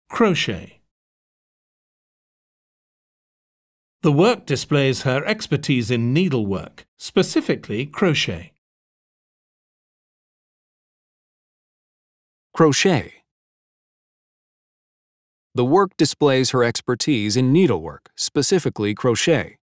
Crochet. The work displays her expertise in needlework, specifically crochet. Crochet. The work displays her expertise in needlework, specifically crochet.